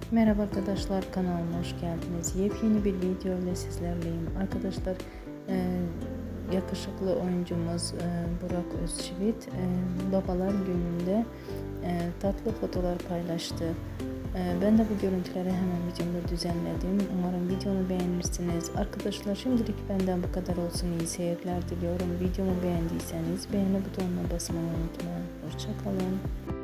Merhaba arkadaşlar, kanalıma hoş geldiniz. Yepyeni bir video ile sizlerleyim. Arkadaşlar, yakışıklı oyuncumuz Burak Özçivit Babalar Günü'nde tatlı fotoğraflar paylaştı. Ben de bu görüntüleri hemen videomda düzenledim. Umarım videomu beğenirsiniz. Arkadaşlar, şimdilik benden bu kadar olsun. İyi seyirler diliyorum. Videomu beğendiyseniz beğeni butonuna basmayı unutmayın. Hoşça kalın.